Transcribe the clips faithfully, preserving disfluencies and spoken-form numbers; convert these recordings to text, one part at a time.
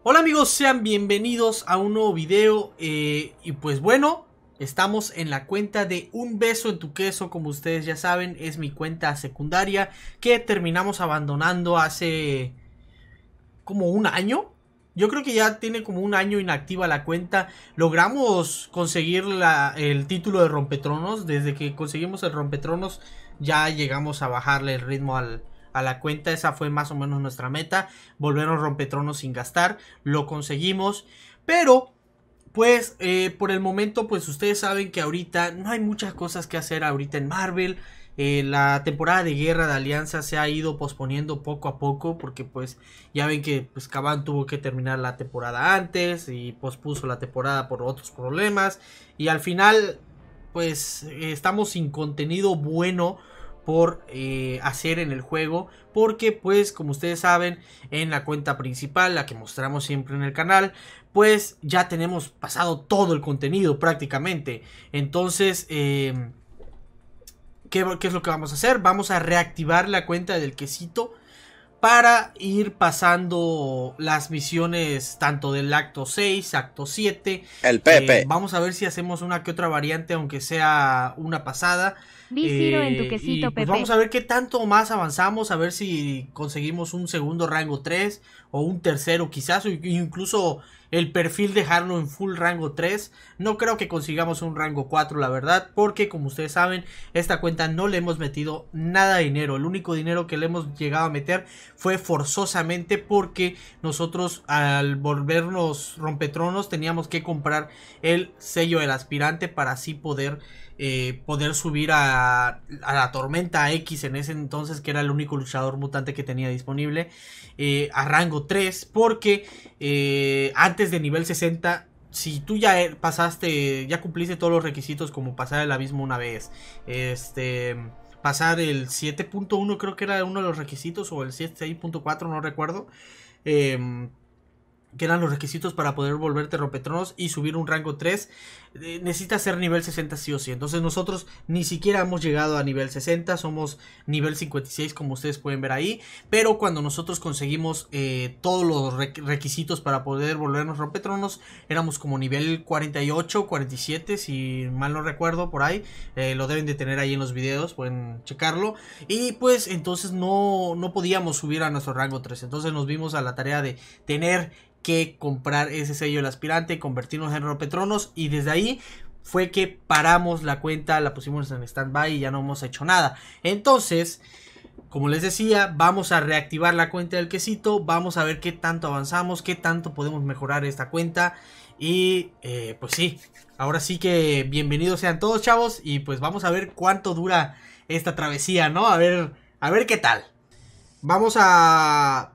Hola amigos, sean bienvenidos a un nuevo video eh, y pues bueno, estamos en la cuenta de Un Beso en Tu Queso. Como ustedes ya saben, es mi cuenta secundaria que terminamos abandonando hace como un año. Yo creo que ya tiene como un año inactiva la cuenta. Logramos conseguir la, el título de Rompetronos. Desde que conseguimos el Rompetronos ya llegamos a bajarle el ritmo al... a la cuenta. Esa fue más o menos nuestra meta, volver a un rompetronos sin gastar. Lo conseguimos, pero pues eh, por el momento pues ustedes saben que ahorita no hay muchas cosas que hacer ahorita en Marvel. Eh, la temporada de Guerra de Alianza se ha ido posponiendo poco a poco porque pues ya ven que pues Caban tuvo que terminar la temporada antes y pospuso la temporada por otros problemas y al final pues eh, estamos sin contenido bueno por eh, hacer en el juego, porque pues como ustedes saben, en la cuenta principal, la que mostramos siempre en el canal, pues ya tenemos pasado todo el contenido prácticamente. Entonces eh, ¿qué, ¿qué es lo que vamos a hacer? Vamos a reactivar la cuenta del quesito para ir pasando las misiones tanto del acto seis, acto siete. El Pepe. Eh, vamos a ver si hacemos una que otra variante, aunque sea una pasada. Vi Ciro en tu Eh, quesito, y pues Pepe. vamos a ver qué tanto más avanzamos, a ver si conseguimos un segundo rango tres o un tercero quizás, o incluso el perfil dejarlo en full rango tres. No creo que consigamos un rango cuatro, la verdad, porque como ustedes saben, esta cuenta no le hemos metido nada de dinero. El único dinero que le hemos llegado a meter fue forzosamente porque nosotros al volvernos rompetronos teníamos que comprar el sello del aspirante para así poder Eh, poder subir a, a la Tormenta X en ese entonces, que era el único luchador mutante que tenía disponible, eh, a rango tres, porque eh, antes de nivel sesenta, si tú ya pasaste, ya cumpliste todos los requisitos, como pasar el abismo una vez, este, pasar el siete punto uno, creo que era uno de los requisitos, o el seis punto cuatro, no recuerdo, eh, que eran los requisitos para poder volverte rompetronos y subir un rango tres, eh, necesitas ser nivel sesenta sí o sí. Entonces nosotros ni siquiera hemos llegado a nivel sesenta, somos nivel cincuenta y seis como ustedes pueden ver ahí, pero cuando nosotros conseguimos eh, todos los requisitos para poder volvernos rompetronos, éramos como nivel cuarenta y ocho, cuarenta y siete, si mal no recuerdo, por ahí, eh, lo deben de tener ahí en los videos, pueden checarlo, y pues entonces no, no podíamos subir a nuestro rango tres, entonces nos vimos a la tarea de tener que comprar ese sello del aspirante, convertirnos en rompetronos, y desde ahí fue que paramos la cuenta, la pusimos en stand-by y ya no hemos hecho nada. Entonces, como les decía, vamos a reactivar la cuenta del quesito, vamos a ver qué tanto avanzamos, qué tanto podemos mejorar esta cuenta. Y eh, pues sí, ahora sí que bienvenidos sean todos, chavos, y pues vamos a ver cuánto dura esta travesía, ¿no? A ver, a ver qué tal. Vamos a...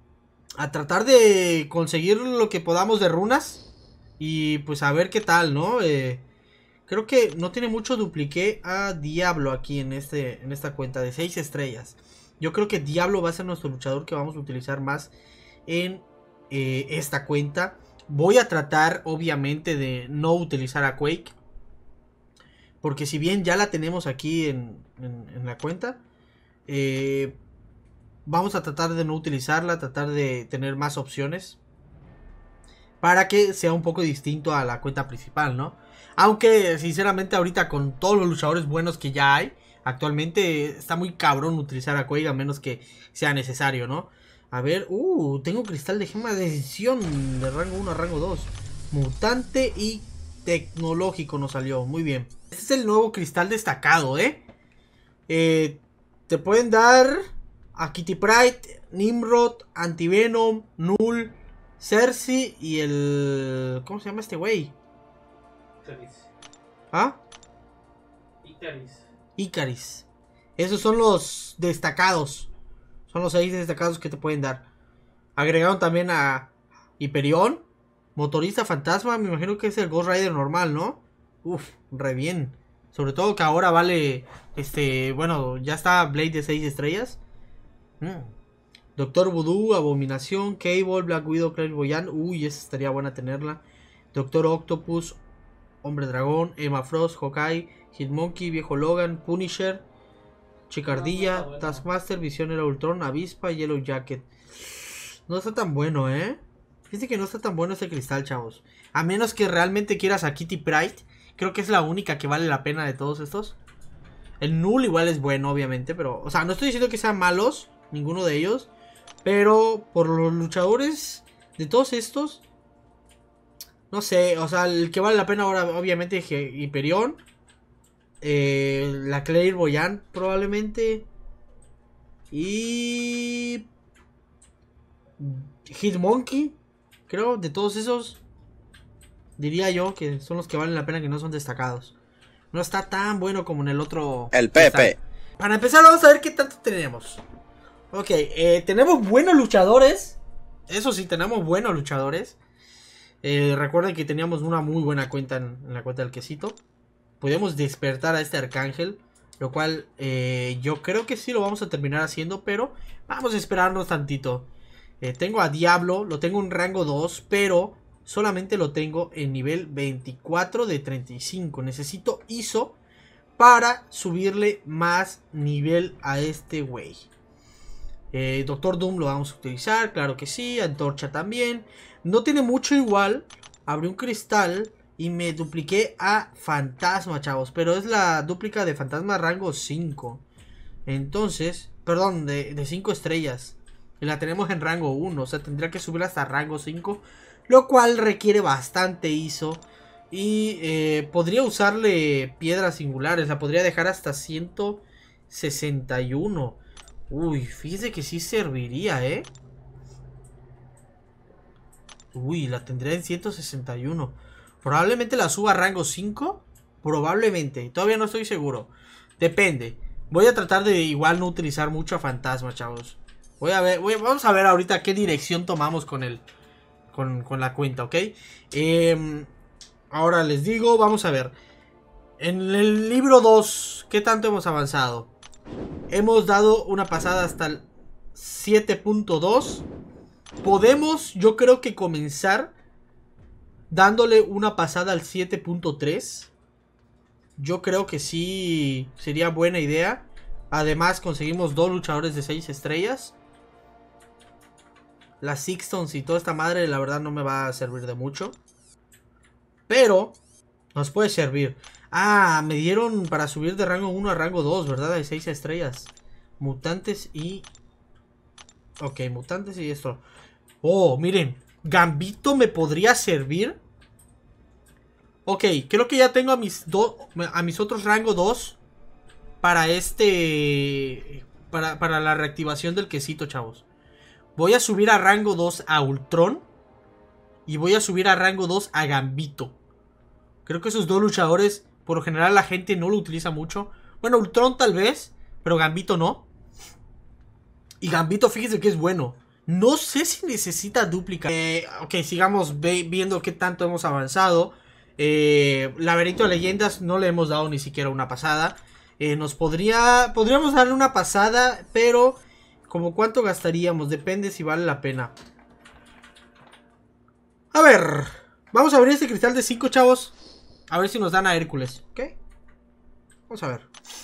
a tratar de conseguir lo que podamos de runas. Y pues a ver qué tal, ¿no? Eh, creo que no tiene mucho. Dupliqué a Diablo aquí en, este, en esta cuenta de seis estrellas. Yo creo que Diablo va a ser nuestro luchador que vamos a utilizar más en eh, esta cuenta. Voy a tratar obviamente de no utilizar a Quake, porque si bien ya la tenemos aquí en, en, en la cuenta, eh... vamos a tratar de no utilizarla, tratar de tener más opciones para que sea un poco distinto a la cuenta principal, ¿no? Aunque sinceramente ahorita con todos los luchadores buenos que ya hay, actualmente está muy cabrón utilizar a Quake a menos que sea necesario, ¿no? A ver, uh, tengo cristal de gema de decisión de rango uno a rango dos. Mutante y tecnológico nos salió, muy bien. Este es el nuevo cristal destacado, ¿eh? Eh, te pueden dar... a Kitty Pryde, Nimrod, Antivenom, Null, Cersei y el... ¿cómo se llama este güey? Icaris. ¿Ah? Icaris. Icaris. Esos son los destacados. Son los seis destacados que te pueden dar. Agregaron también a Hyperion, Motorista Fantasma, me imagino que es el Ghost Rider normal, ¿no? Uf, re bien. Sobre todo que ahora vale, este, bueno, ya está Blade de seis estrellas. Mm. Doctor Voodoo, Abominación, Cable, Black Widow, Clairvoyant. Uy, esa estaría buena tenerla. Doctor Octopus, Hombre Dragón, Emma Frost, Hawkeye, Hitmonkey, Viejo Logan, Punisher, Chicardilla, no, no Taskmaster, Visión era Ultron, Avispa, Yellow Jacket. No está tan bueno, ¿eh? Fíjate que no está tan bueno este cristal, chavos. A menos que realmente quieras a Kitty Pryde. Creo que es la única que vale la pena de todos estos. El Null igual es bueno, obviamente, pero... O sea, no estoy diciendo que sean malos, ninguno de ellos. Pero por los luchadores de todos estos... No sé, o sea, el que vale la pena ahora, obviamente, es Hyperion. Eh, la Clairvoyant, probablemente. Y... Hitmonkey, creo, de todos esos. Diría yo que son los que valen la pena, que no son destacados. No está tan bueno como en el otro. El Pepe. Para empezar, vamos a ver qué tanto tenemos. Ok, eh, tenemos buenos luchadores. Eso sí, tenemos buenos luchadores. Eh, recuerden que teníamos una muy buena cuenta en, en la cuenta del quesito. Podemos despertar a este arcángel. Lo cual eh, yo creo que sí lo vamos a terminar haciendo. Pero vamos a esperarnos tantito. Eh, tengo a Diablo, lo tengo en rango dos. Pero solamente lo tengo en nivel veinticuatro de treinta y cinco. Necesito I S O para subirle más nivel a este güey. Eh, Doctor Doom lo vamos a utilizar, claro que sí. Antorcha también. No tiene mucho igual. Abrí un cristal y me dupliqué a Fantasma, chavos. Pero es la dúplica de Fantasma rango cinco. Entonces, perdón, de cinco estrellas. Y la tenemos en rango uno. O sea, tendría que subir hasta rango cinco. Lo cual requiere bastante I S O. Y eh, podría usarle piedras singulares. La podría dejar hasta ciento sesenta y uno. Uy, fíjese que sí serviría, ¿eh? Uy, la tendré en ciento sesenta y uno. Probablemente la suba a rango cinco. Probablemente, todavía no estoy seguro. Depende. Voy a tratar de igual no utilizar mucho a Fantasma, chavos. Voy a ver, voy, vamos a ver ahorita qué dirección tomamos con el con, con la cuenta, ¿ok? Eh, ahora les digo, vamos a ver. En el libro dos, ¿qué tanto hemos avanzado? Hemos dado una pasada hasta el siete punto dos. Podemos, yo creo que comenzar dándole una pasada al siete punto tres. Yo creo que sí sería buena idea. Además conseguimos dos luchadores de seis estrellas. Las Sixtons y toda esta madre la verdad no me va a servir de mucho. Pero nos puede servir. Ah, me dieron para subir de rango uno a rango dos, ¿verdad? De seis estrellas. Mutantes y... Ok, mutantes y esto. Oh, miren. Gambito me podría servir. Ok, creo que ya tengo a mis, dos a mis otros rango dos. Para este... Para, para la reactivación del quesito, chavos. Voy a subir a rango dos a Ultron. Y voy a subir a rango dos a Gambito. Creo que esos dos luchadores, por lo general la gente no lo utiliza mucho. Bueno, Ultron tal vez, pero Gambito no. Y Gambito, fíjense que es bueno. No sé si necesita dúplica. Eh, ok, sigamos viendo qué tanto hemos avanzado. Eh, Laberinto de Leyendas no le hemos dado ni siquiera una pasada. Eh, nos podría... Podríamos darle una pasada, pero... ¿Como cuánto gastaríamos? Depende si vale la pena. A ver. Vamos a abrir este cristal de cinco, chavos. A ver si nos dan a Hércules. ¿Ok? Vamos a ver.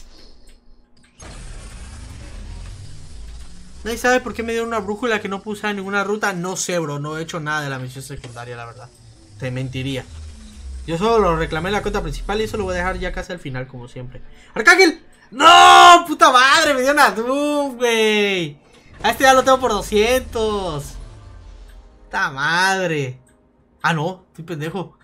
Nadie sabe por qué me dieron una brújula que no puse en ninguna ruta. No sé, bro. No he hecho nada de la misión secundaria, la verdad. Te mentiría. Yo solo lo reclamé en la cuenta principal y eso lo voy a dejar ya casi al final, como siempre. ¡Arcángel! ¡No! ¡Puta madre! Me dio una Doom, güey. A este ya lo tengo por doscientos. ¡Puta madre! Ah, no. Estoy pendejo.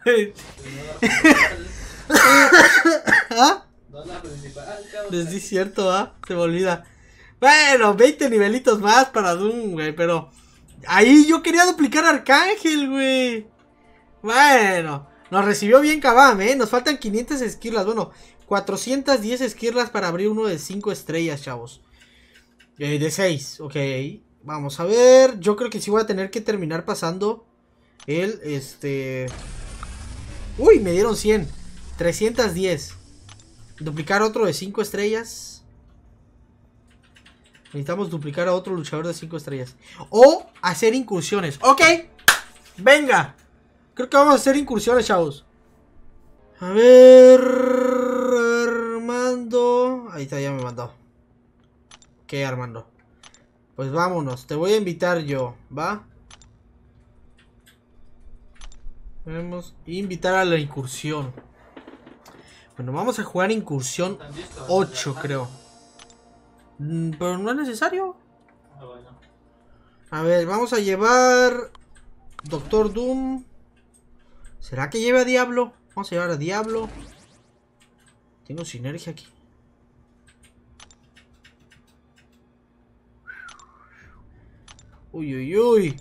¿Ah? No la principal, cabrón. Es cierto, ¿ah? Se me olvida. Bueno, veinte nivelitos más para Doom, güey. Pero ahí yo quería duplicar a Arcángel, güey. Bueno, nos recibió bien Kabam, ¿eh? Nos faltan quinientas esquirlas. Bueno, cuatrocientas diez esquirlas para abrir uno de cinco estrellas, chavos. Eh, de seis, ok. Vamos a ver. Yo creo que sí voy a tener que terminar pasando el, este... Uy, me dieron cien. trescientas diez. Duplicar otro de cinco estrellas. Necesitamos duplicar a otro luchador de cinco estrellas. O hacer incursiones. Ok. Venga. Creo que vamos a hacer incursiones, chavos. A ver... Armando... Ahí está, ya me mandó. Ok, Armando. Pues vámonos. Te voy a invitar yo, ¿va? Vamos a invitar a la incursión. Bueno, vamos a jugar incursión ocho, creo. Mm, pero no es necesario. Ah, bueno. A ver, vamos a llevar Doctor Doom. ¿Será que lleve a Diablo? Vamos a llevar a Diablo. Tengo sinergia aquí. Uy, uy, uy.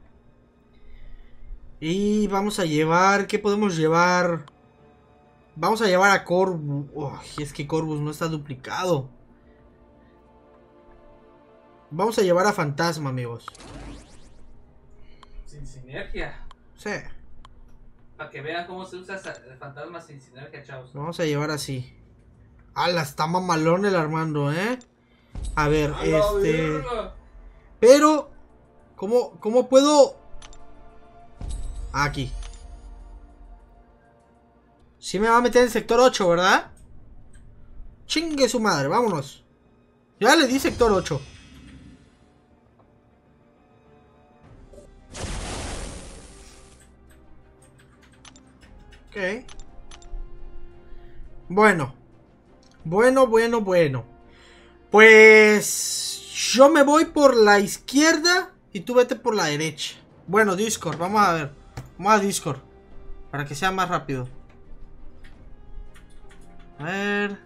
Y vamos a llevar... ¿Qué podemos llevar? Vamos a llevar a Corvus. Oh, es que Corvus no está duplicado. Vamos a llevar a Fantasma, amigos. Sin sinergia. Sí. Para que vean cómo se usa el fantasma sin sinergia, chavos. Lo vamos a llevar así. ¡Hala! Está mamalón el Armando, ¿eh? A ver, ¡A la este... verga! Pero... ¿Cómo, cómo puedo...? Aquí. Sí me va a meter en sector ocho, ¿verdad? Chingue su madre, vámonos. Ya le di sector ocho. Ok. Bueno. Bueno, bueno, bueno. Pues... Yo me voy por la izquierda y tú vete por la derecha. Bueno, Discord, vamos a ver. Vamos a Discord. Para que sea más rápido. A ver.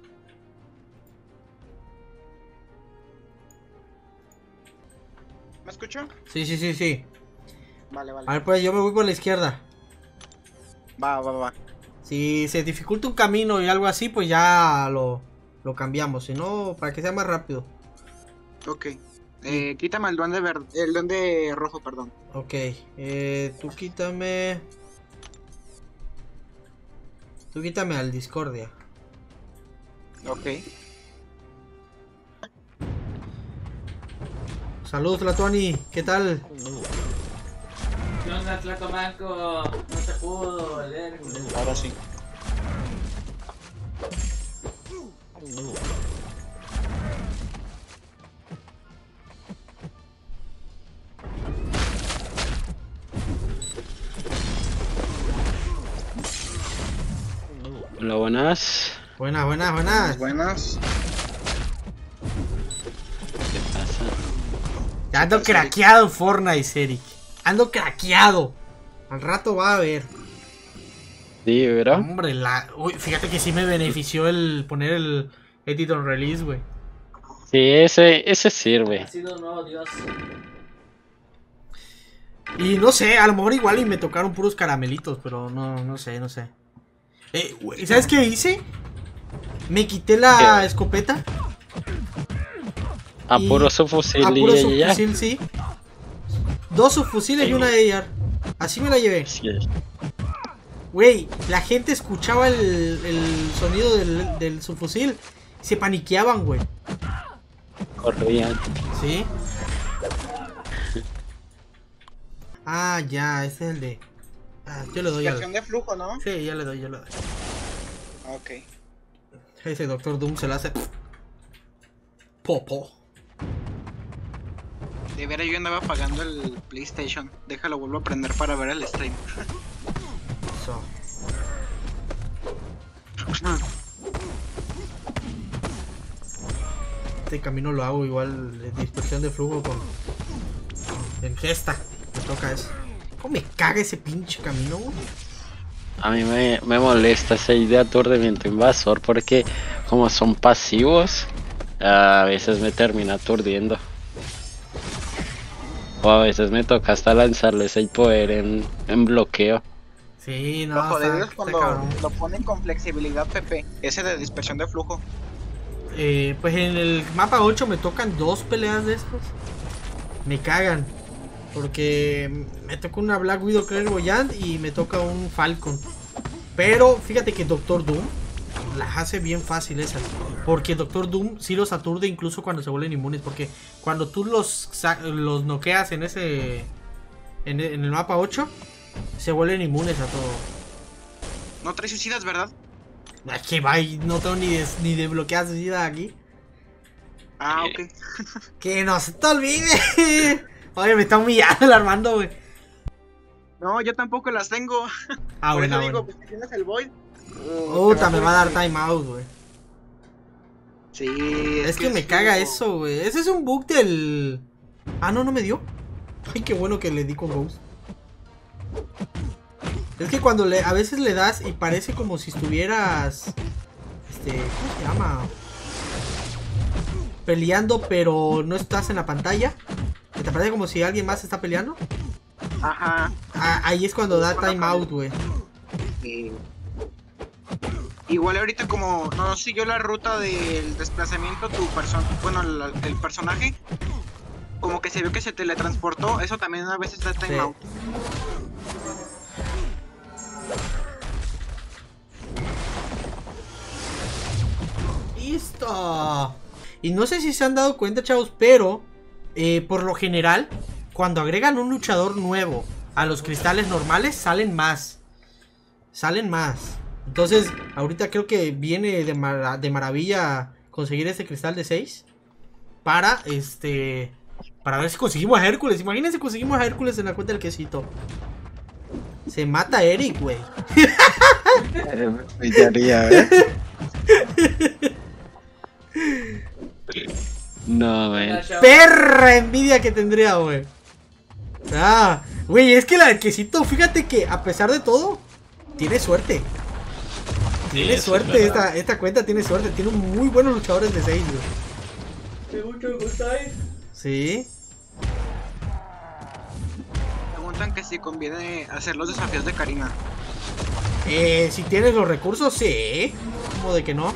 ¿Me escucho? Sí, sí, sí, sí. Vale, vale. A ver, pues yo me voy por la izquierda. Va, va, va. Si se dificulta un camino y algo así, pues ya lo, lo cambiamos. Si no, para que sea más rápido. Ok. Eh, quítame el duende verde, el duende rojo, perdón. Ok. Eh, tú quítame... Tú quítame al Discordia. Ok. Saludos, Latuani. ¿Qué tal? ¿Qué onda, Tlatomanco? No se pudo, el Hércules. Ahora sí. Hola, buenas. Buenas, buenas, buenas. Buenas. ¿Qué pasa? Ya ando craqueado Fortnite, Eric. Ando craqueado. Al rato va a ver. Sí, ¿verdad? Hombre, la... Uy, fíjate que sí me benefició el poner el Edit on Release, güey. Sí, ese, ese sirve. Ha sido un nuevo dios. Y no sé, a lo mejor igual y me tocaron puros caramelitos, pero no, no sé, no sé. Eh, güey, ¿sabes qué hice? Me quité la ¿Qué? escopeta. A Y- puro subfusil A y puro ya, ya. subfusil, sí. Dos subfusiles y una A R. Así me la llevé. Sí, es. Güey, la gente escuchaba el, el sonido del, del subfusil. Se paniqueaban, güey. Corrían. ¿Sí? Ah, ya, ese es el de... Ah, yo le doy Dispersión al... de flujo, ¿no? Sí, ya le doy, ya le doy. Ok. Ese Doctor Doom se la hace... Popo. De veras yo andaba apagando el PlayStation. Déjalo, vuelvo a prender para ver el stream. Eso. Este camino lo hago igual de dispersión de flujo con... En gesta. Me toca eso. ¿Cómo me caga ese pinche camino, güey? A mí me, me molesta esa idea de aturdimiento invasor porque como son pasivos, a veces me termina aturdiendo. O a veces me toca hasta lanzarles el poder en, en bloqueo. Sí, no, Lo jodido está, es está cuando cabrón. lo ponen con flexibilidad, Pepe. Ese de dispersión de flujo. Eh, pues en el mapa ocho me tocan dos peleas de estos. Me cagan. Porque me toca una Black Widow Clairvoyant y me toca un Falcon. Pero fíjate que Doctor Doom las hace bien fácil esas. Porque Doctor Doom sí los aturde incluso cuando se vuelven inmunes. Porque cuando tú los, los noqueas en ese... En el, en el mapa ocho, se vuelven inmunes a todo. No trae suicidas, ¿verdad? Ay, que va, y no tengo ni, des, ni desbloqueada suicida aquí. Ah, ¿Qué? ok. Que no se te olvide. Oye, me está humillando el Armando, güey. No, yo tampoco las tengo. Ah, Por bueno, eso digo, bueno. pues si tienes el Void. Puta, me va a dar timeout, güey. Sí, Es que me sí, caga no. eso, güey. Ese es un bug del... Ah, no, no me dio. Ay, qué bueno que le di con Ghost. Es que cuando le, a veces le das y parece como si estuvieras... Este, ¿cómo se llama? Peleando, pero no estás en la pantalla. Que te parece como si alguien más está peleando. Ajá. Ah, ahí es cuando da timeout, güey. Sí. Igual ahorita como no siguió la ruta del desplazamiento tu persona, bueno, el, el personaje, como que se vio que se teletransportó, eso también a veces da timeout. ¡Listo! Y no sé si se han dado cuenta, chavos, pero eh, por lo general, cuando agregan un luchador nuevo a los cristales normales, salen más. Salen más. Entonces, ahorita creo que viene de, mar de maravilla conseguir este cristal de seis. Para, este... Para ver si conseguimos a Hércules. Imagínense conseguimos a Hércules en la cuenta del quesito. Se mata a Eric, güey. Pillaría, ¿eh? No, man. Perra envidia que tendría, güey. Ah, güey, es que la del quesito, fíjate que a pesar de todo, tiene suerte. Tiene Sí, suerte, esta, esta cuenta tiene suerte. Tiene muy buenos luchadores de seis, güey. ¿Te gusta, gustáis? Sí. Preguntan que si conviene hacer los desafíos de Karina. Eh, si tienes los recursos, sí. ¿Cómo de que no?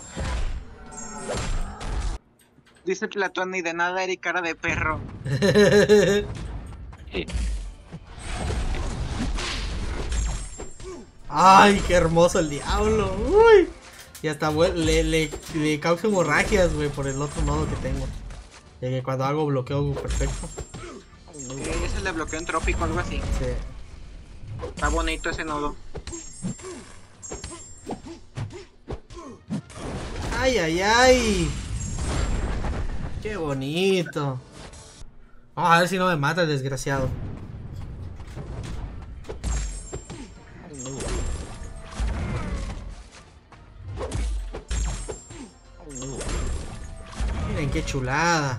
Dice Platón, ni de nada, Eric, cara de perro. Sí. Ay, qué hermoso el diablo. Uy. Y hasta le, le, le causa hemorragias, güey, por el otro nodo que tengo. De que cuando hago bloqueo perfecto. Eh, es el de bloqueo entrópico, algo así. Sí. Está bonito ese nodo. Ay, ay, ay. Qué bonito. Vamos a ver si no me mata el desgraciado. Miren qué chulada.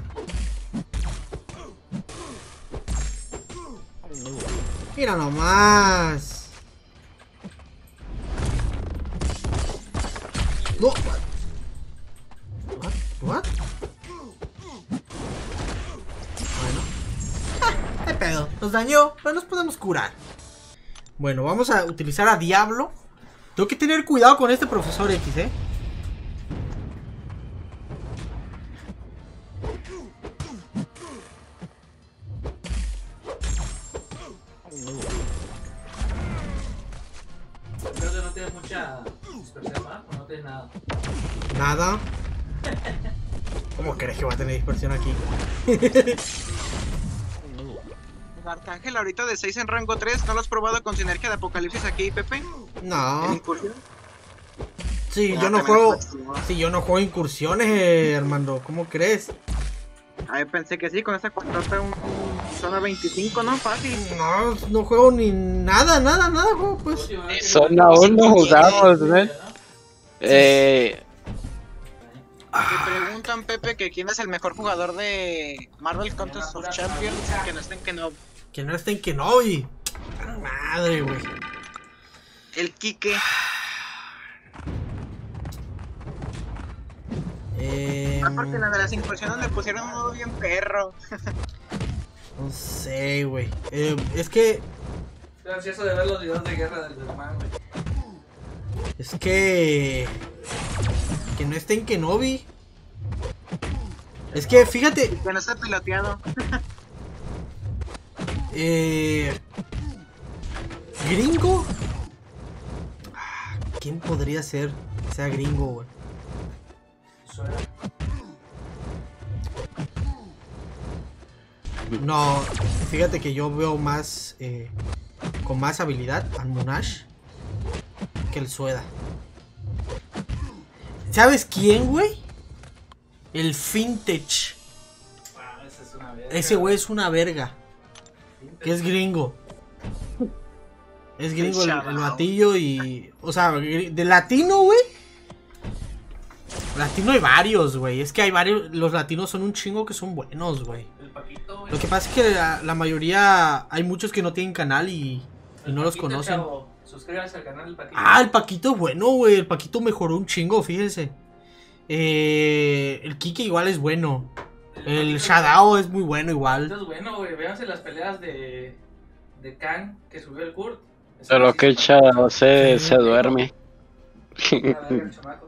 Mira nomás. No. What? What? Bueno. Ah, qué pedo. Nos dañó, pero nos podemos curar. Bueno, vamos a utilizar a Diablo. Tengo que tener cuidado con este profesor X, eh. Creo que no tienes mucha dispersión, ¿ah? ¿O no tienes nada? Nada. ¿Cómo crees que va a tener dispersión aquí? Arcángel ahorita de seis en rango tres, ¿no lo has probado con sinergia de Apocalipsis aquí, Pepe? ¿En No. incursión? Sí, Ah, yo no también juego. está chido. Sí, yo no juego incursiones, eh, Armando. ¿Cómo crees? Ay, pensé que sí, con esa cuatrota un, un zona veinticinco, ¿no? Fácil. No, no juego ni nada, nada, nada juego, pues. Última vez que Zona jugué- uno jugamos, ¿no? ¿no? Eh, Me preguntan, Pepe, que quién es el mejor jugador de Marvel Contest of Champions. Que no estén que no. Que no estén que no, y... Madre, güey. El Quique. Eh, Aparte, la de las incursiones le pusieron un modo bien perro. no sé, güey. Eh, es que... Estoy ansioso de ver los videos de guerra del hermano, güey. Es que... Que no estén Kenobi. Es que, fíjate... Que no está piloteado. Eh... ¿Gringo? Ah, ¿quién podría ser? Que sea gringo, güey. Suena. No, fíjate que yo veo más... Eh, con más habilidad al Monash que el Sueda. ¿Sabes quién, güey? El Vintage. Ah, esa es una verga. Ese güey es una verga. Que es gringo. Es gringo El el, el Shadow. batillo y... O sea, de latino, güey. Latino hay varios, güey. Es que hay varios... Los latinos son un chingo que son buenos, güey. El Paquito, güey. Lo que pasa es que la, la mayoría... Hay muchos que no tienen canal y, y El no los Paquito, conocen. chavo. Suscríbanse al canal del Paquito. Ah, el Paquito es bueno, güey. El Paquito mejoró un chingo, fíjense. Eh, el Kike igual es bueno. El Paquito- Shadow es muy bueno igual. Esto es bueno, güey. Véanse las peleas de. De Kang que subió el Kurt. Solo que Shadow se, Sí. se duerme. A ver, el chamaco.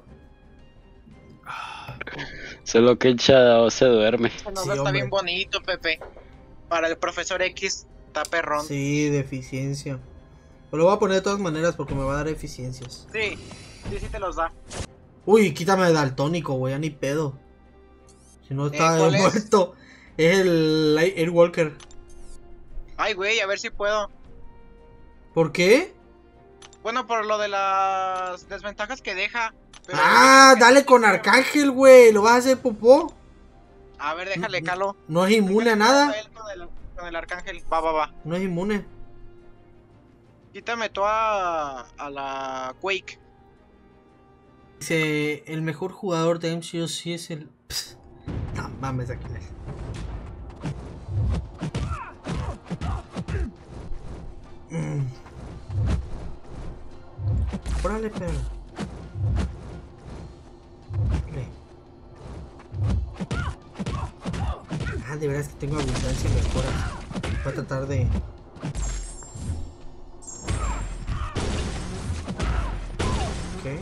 Solo que Shadow se duerme. Ese nodo Sí, está hombre. bien bonito, Pepe. Para el profesor X está perrón. Sí, Sí, de eficiencia. Pero lo voy a poner de todas maneras porque me va a dar eficiencias. sí, sí, te los da. Uy, quítame de daltónico, güey, ya ni pedo. Si no está Eh, ¿cuál es? muerto. Es el Light Airwalker. Ay, güey, a ver si puedo. ¿Por qué? Bueno, por lo de las desventajas que deja. pero- Ah, dale con Arcángel, güey. ¿Lo vas a hacer popó? A ver, déjale, calo. No es inmune a nada. Él Con el, con el arcángel. Va, va, va. No es inmune. Quítame tú a, a la Quake. Dice, el mejor jugador de M C O C es el... Pss, no mames, aquí es. Mm. Órale, perro. Órale. Ah, de veras que tengo abundancia y mejoras. Voy a tratar de... Ok.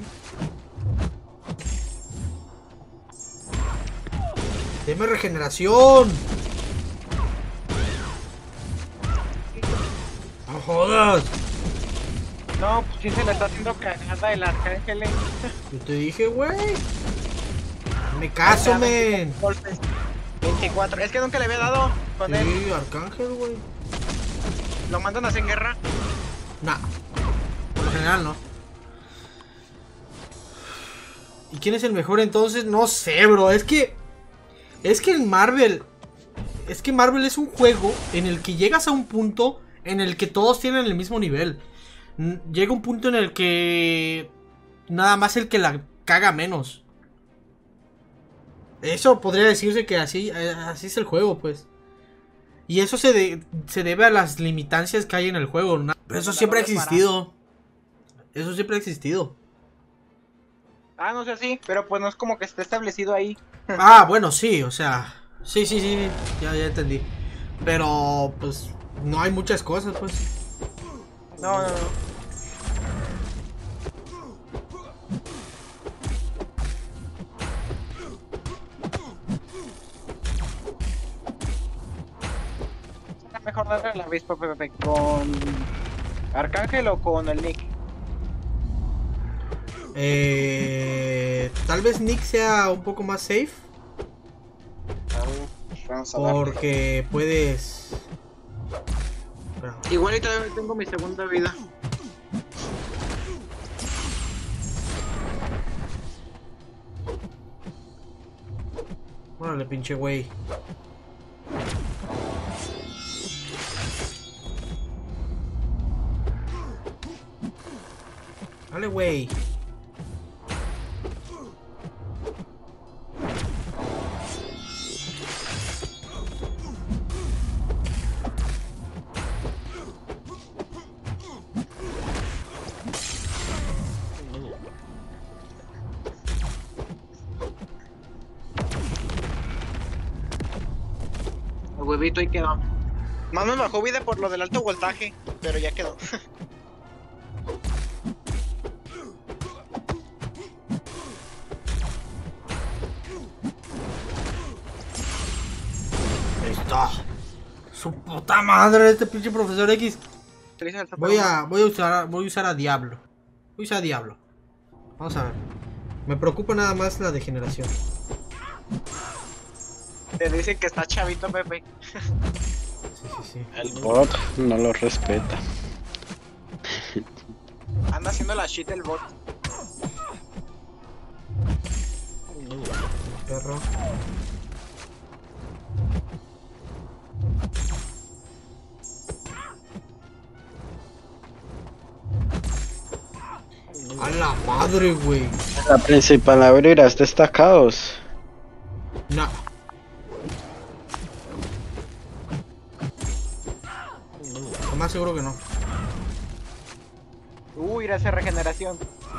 ¡Deme regeneración! ¡No jodas! No, pues sí se le está haciendo cagada el arcángel. eh. Yo te dije, güey. Me caso, men. Golpes. veinticuatro. Es que nunca le había dado con él. Sí, Arcángel, güey. Lo mandan a hacer guerra. Nah. Por lo general, no. ¿Y quién es el mejor entonces? No sé, bro. Es que... Es que en Marvel... Es que Marvel es un juego en el que llegas a un punto en el que todos tienen el mismo nivel. N- Llega un punto en el que... Nada más el que la caga menos. Eso podría decirse que así, eh, así es el juego, pues. Y eso se, de- se debe a las limitancias que hay en el juego. ¿no? Pero eso La siempre ha doble existido. Eso siempre ha existido. Ah, no sé si, pero pues no es como que esté establecido ahí. Ah, bueno, sí, o sea. Sí, sí, sí, ya, ya entendí. Pero, pues, no hay muchas cosas, pues. No, no, no. Está mejor darle a la avispa, Pepe, con Arcángel o con el Nick. Eh, tal vez Nick sea un poco más safe. Vamos a darle. Porque puedes... Espera. Igual y todavía tengo mi segunda vida. Órale, pinche güey. Dale, güey. El huevito ahí quedó. Más me bajó vida por lo del alto voltaje, pero ya quedó. Ahí está. Su puta madre, este pinche profesor X. Voy a, voy a usar, voy a usar a Diablo. Voy a usar a Diablo. Vamos a ver. Me preocupa nada más la degeneración. Te dicen que está chavito, Pepe. Sí, sí, sí. El bot no lo respeta. Anda haciendo la shit el bot. Perro. A la madre, güey. La principal abrirás destacados. No. Lo más seguro que no. Uy, ir a hacer regeneración.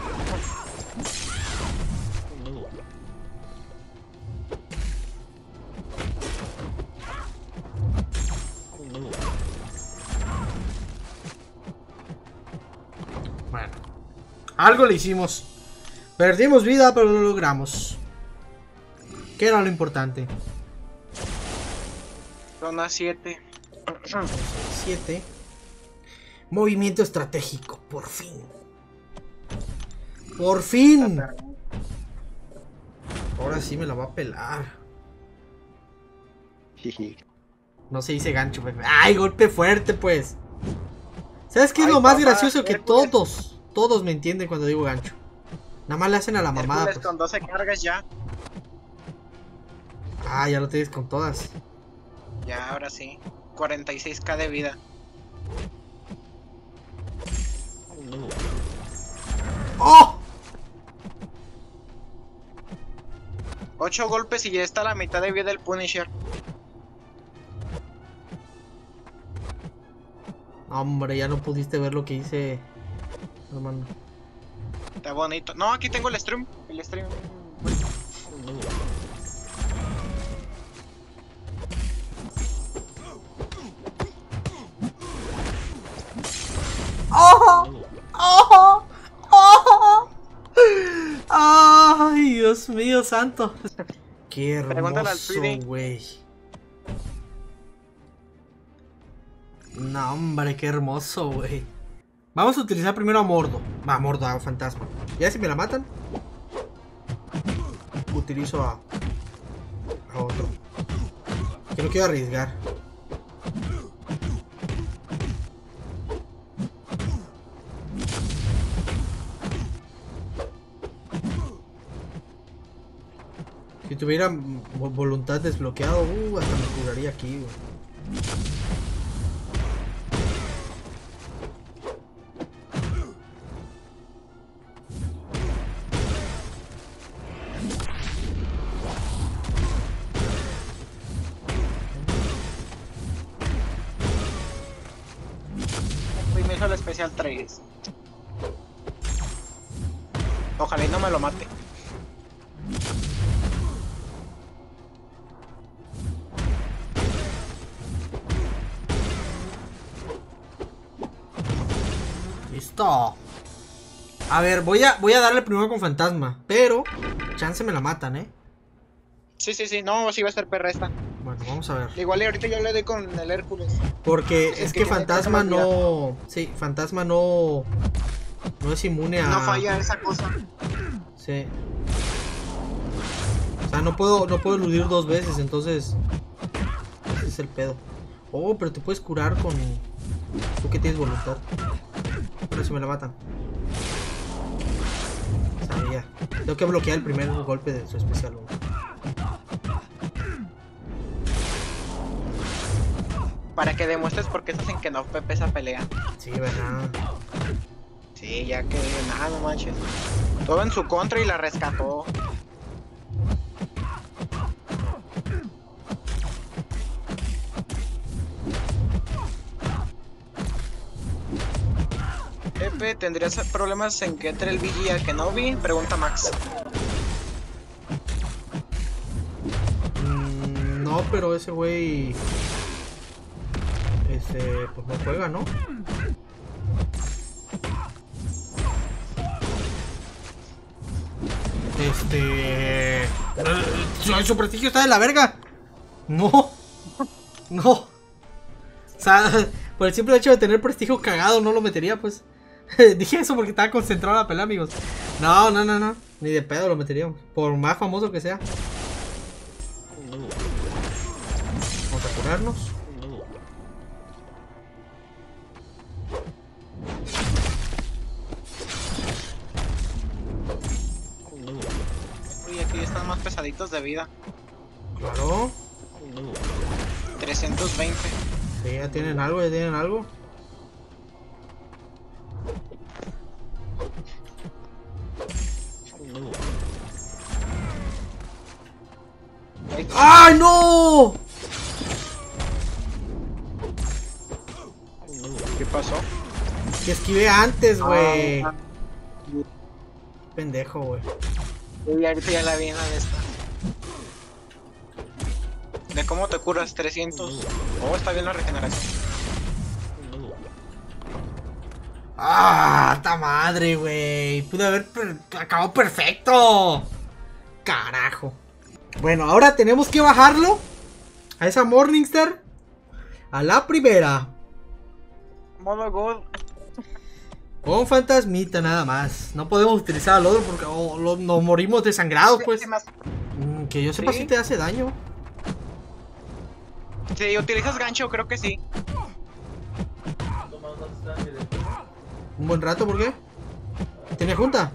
Bueno. Algo le hicimos. Perdimos vida, pero lo logramos. ¿Qué era lo importante? Zona siete. siete. Movimiento estratégico, por fin. Por fin. Ahora sí me la va a pelar. No se dice gancho, pues. Ay, golpe fuerte, pues. ¿Sabes qué es Ay, lo más papá, gracioso? Que Hércules. todos, todos me entienden cuando digo gancho. Nada más le hacen a la mamada. Hércules Pues. con doce cargas ya. Ah, ya lo tienes con todas. Ya, ahora sí. cuarenta y seis K de vida. ¡Oh! ocho golpes y ya está a la mitad de vida del Punisher. Hombre, ya no pudiste ver lo que hice, hermano. Está bonito. No, aquí tengo el stream. El stream. ¡Oh! ¡Oh! ¡Oh! ¡Ay, Dios mío santo! Qué Pregúntale al hermoso, Tweety. güey. No, hombre, qué hermoso, güey. Vamos a utilizar primero a Mordo. Va, Mordo, a Fantasma. Ya si me la matan, utilizo a, a otro. Que no quiero arriesgar. Si tuviera vo- voluntad desbloqueado, uh, hasta me curaría aquí, güey. Y me hizo el especial tres. Ojalá y no me lo mate. Listo. A ver, voy a, voy a darle primero con Fantasma, pero chance me la matan, ¿eh? Sí, sí, sí. No, sí va a estar perra esta. Bueno, vamos a ver. Igual y ahorita yo le doy con el Hércules. Porque Sí, es es que, que tiene Fantasma tanta movilidad. no... Sí, Fantasma no... No es inmune a... No falla esa cosa. Sí. O sea, no puedo, no puedo eludir dos veces, entonces... Ese es el pedo. Oh, pero te puedes curar con... Tú que tienes voluntad. Pero si me la matan. Sabía. Tengo que bloquear el primer golpe de su especial. ¿No? Para que demuestres por qué estás en que no Pepe esa pelea. Sí, verdad. Sí, ya que nada, no manches. Todo en su contra y la rescató. Pepe, ¿tendrías problemas en que entre el V G al Kenobi? Pregunta Max. Mm, no, pero ese güey... Este... Pues no juega, ¿no? Este... Su, su prestigio está de la verga. No. No. O sea, por el simple hecho de tener prestigio cagado no lo metería, pues. Dije eso porque estaba concentrado en la pelea, amigos. No, no, no, no. Ni de pedo lo meteríamos. Por más famoso que sea. Vamos a curarnos. Uy, aquí están más pesaditos de vida. Claro. trescientos veinte. Sí, ya tienen algo, ya tienen algo. ¡Ay, no! ¿Qué pasó? Que esquivé antes, güey. Ah, Pendejo, güey. y ahorita ya la vi en la de esta. ¿De cómo te curas? trescientos. Oh, está bien la regeneración. ¡Ah! ¡Ta madre, güey! Pude haber per acabado perfecto. Carajo. Bueno, ahora tenemos que bajarlo a esa Morningstar a la primera. Modo God. Con fantasmita nada más. No podemos utilizar al otro porque oh, lo, nos morimos desangrados, pues. Mm, que yo sepa ¿Sí? si te hace daño. Si utilizas gancho, creo que sí. Un buen rato, ¿por qué? ¿Tiene junta?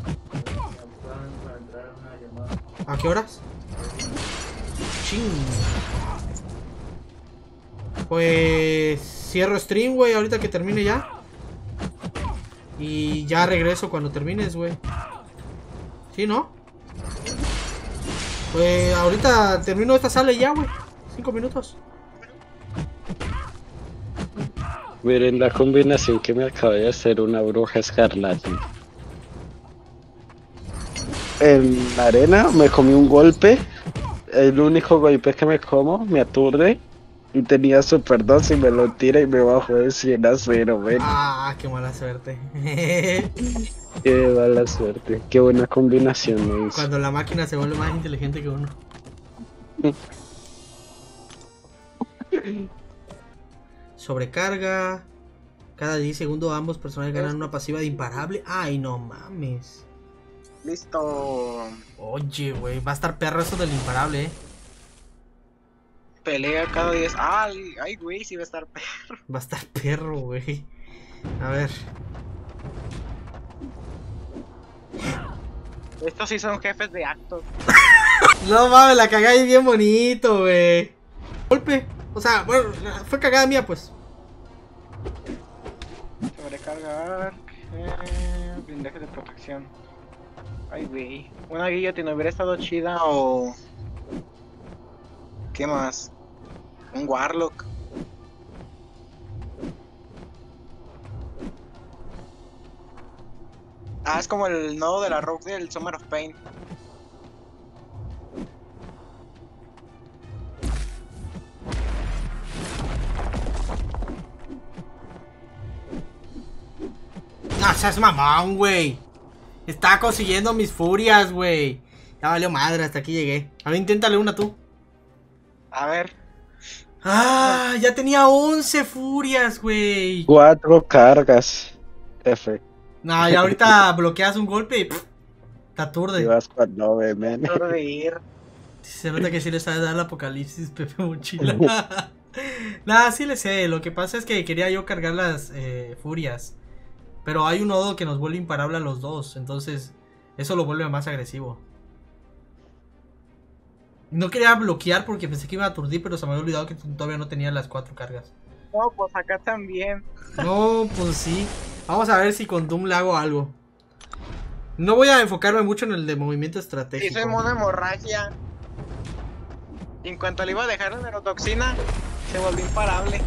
¿A qué horas? Ching. Pues cierro stream, güey, ahorita que termine ya. Y ya regreso cuando termines, güey. ¿Sí, no? Pues ahorita termino esta sala y ya, güey. Cinco minutos. Miren la combinación que me acaba de hacer una bruja escarlata. En la arena me comí un golpe. El único golpe que me como me aturde. Y tenía super dos y me lo tira y me bajó de cien a cero, ven. Ah, qué mala suerte. Qué mala suerte. Qué buena combinación me hizo. Cuando la máquina se vuelve más inteligente que uno. Sobrecarga. Cada diez segundos ambos personajes ganan una pasiva de imparable. Ay, no mames. Listo. Oye, güey, va a estar perro eso del imparable, eh. Pelea cada diez. Ay, ay, güey, sí va a estar perro. Va a estar perro, güey. A ver. Estos sí son jefes de actos. No mames, la cagáis bien bonito, güey. Golpe. O sea, bueno, fue cagada mía, pues. Sobrecargar. Eh, blindaje de protección. Ay, güey. Una guillotina hubiera estado chida o... ¿Qué más? Un Warlock. Ah, es como el nodo de la Rogue del Summer of Pain. No seas mamón, güey. Estaba consiguiendo mis furias, güey. Ya valió madre, hasta aquí llegué. A ver, inténtale una tú. A ver. Ah, ya tenía once furias, güey. Cuatro cargas. F. No, ya ahorita bloqueas un golpe y pff, te aturde. Ibas con nueve, men. Tengo de ir. Se nota que sí le sabes dar el apocalipsis, Pepe Mochila. Nada, sí le sé. Lo que pasa es que quería yo cargar las eh, furias. Pero hay un nodo que nos vuelve imparable a los dos. Entonces, eso lo vuelve más agresivo. No quería bloquear porque pensé que iba a aturdir, pero se me había olvidado que todavía no tenía las cuatro cargas. No, pues acá también. No, pues sí. Vamos a ver si con Doom le hago algo. No voy a enfocarme mucho en el de movimiento estratégico. Hice mono hemorragia. Y en cuanto le iba a dejar la neurotoxina, se volvió imparable.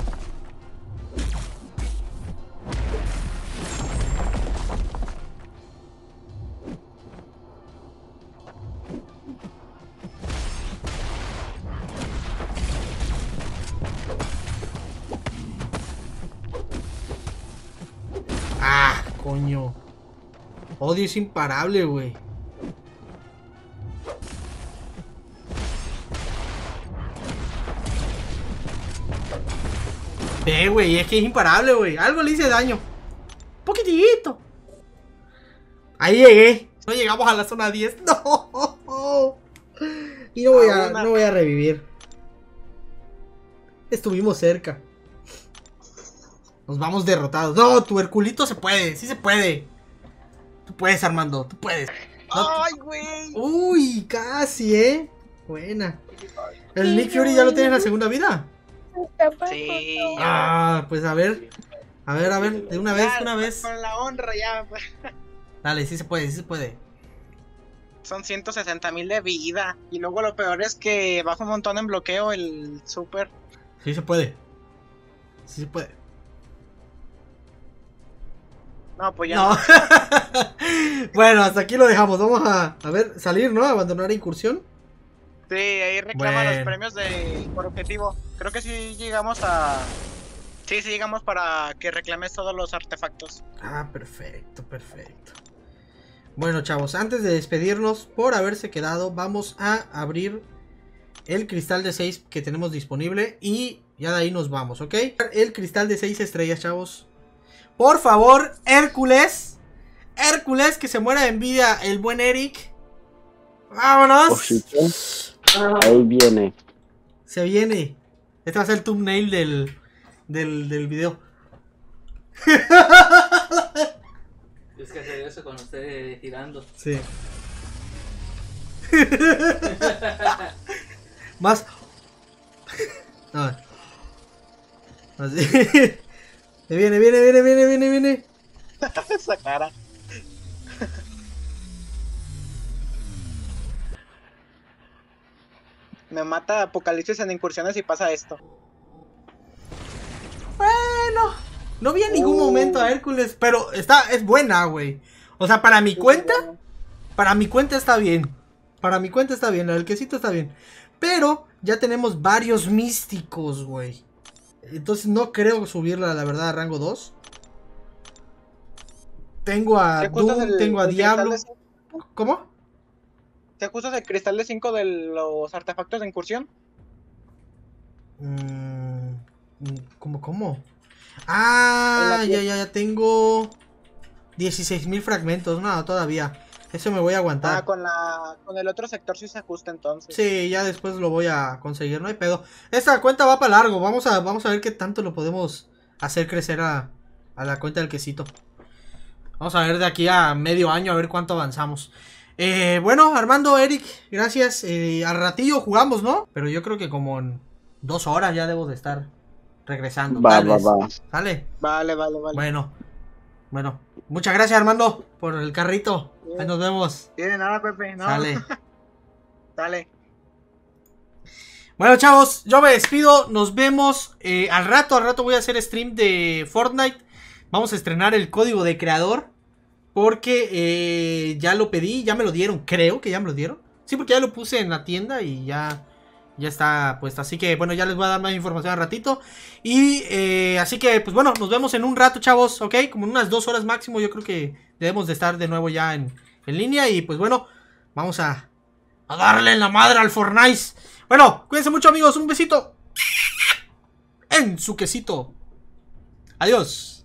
Ah, coño. Odio es imparable, güey. Ve, güey, es que es imparable, güey. Algo le hice daño. Un poquitito. Ahí llegué. No llegamos a la zona diez. No. Y no voy a, no voy a revivir. Estuvimos cerca. Nos vamos derrotados. No, tu Herculito se puede. Sí se puede. Tú puedes, Armando. Tú puedes. No, ¡Ay, güey! uy, casi, ¿eh? Buena. ¿El Nick Fury ya lo tienes en la segunda vida? Sí. Ah, pues a ver. A ver, a ver. De una vez, de una vez. Con la honra ya. Dale, sí se puede, sí se puede. Son ciento sesenta mil de vida. Y luego lo peor es que baja un montón en bloqueo el super. Sí se puede. Sí se puede. No, pues ya No. no. Bueno, hasta aquí lo dejamos. Vamos a, a ver, salir, ¿no? Abandonar incursión. Sí, ahí reclama Bueno. los premios de por objetivo. Creo que sí llegamos a... Sí, sí llegamos para que reclames todos los artefactos. Ah, perfecto, perfecto. Bueno, chavos, antes de despedirnos por haberse quedado, vamos a abrir el cristal de seis que tenemos disponible y ya de ahí nos vamos, ¿ok? El cristal de seis estrellas, chavos. Por favor, Hércules. Hércules, que se muera de envidia el buen Eric. ¡Vámonos! Ojito. Ahí viene. Se viene. Este va a ser el thumbnail del, del, del video. Es que hacer eso cuando esté girando. Sí. Más. No. Así. Viene, viene, viene, viene, viene, viene. Esa cara. Me mata Apocalipsis en incursiones y pasa esto. Bueno. No vi en ningún Uh. momento a Hércules, pero está, es buena, güey. O sea, para mi cuenta, para mi cuenta está bien. Para mi cuenta está bien, la del quesito está bien. Pero ya tenemos varios místicos, güey. Entonces no creo subirla, la verdad, a rango dos. Tengo a ¿Te ajustas Doom, el- tengo a el cristal Diablo. de cinco? ¿Cómo? ¿Te ajustas el cristal de cinco de los artefactos de incursión? Mm, ¿Cómo, cómo? Ah, En la ya, ya, ya tengo dieciséis mil fragmentos. No, todavía. Eso me voy a aguantar. Ah, con la con el otro sector sí se ajusta entonces. Sí, ya después lo voy a conseguir, no hay pedo. Esta cuenta va para largo. Vamos a, vamos a ver qué tanto lo podemos hacer crecer a, a la cuenta del quesito. Vamos a ver de aquí a medio año a ver cuánto avanzamos. Eh, bueno, Armando, Eric, gracias. Eh, al ratillo jugamos, ¿no? Pero yo creo que como en dos horas ya debo de estar regresando. Va, tal va, vez. va. ¿Sale? Vale, vale, vale. Bueno, bueno. Muchas gracias, Armando, por el carrito. Ahí nos vemos. Tiene nada, Pepe, no. Sale. Dale. Bueno, chavos, yo me despido. Nos vemos eh, al rato. Al rato voy a hacer stream de Fortnite. Vamos a estrenar el código de creador. Porque eh, ya lo pedí, ya me lo dieron. Creo que ya me lo dieron. Sí, porque ya lo puse en la tienda y ya, ya está puesto. Así que bueno, ya les voy a dar más información al ratito. Y eh, así que pues bueno, nos vemos en un rato, chavos. Ok, como en unas dos horas máximo. Yo creo que debemos de estar de nuevo ya en, en línea. Y pues bueno, vamos a, a darle en la madre al Fortnite. Bueno, cuídense mucho, amigos. Un besito en su quesito. Adiós.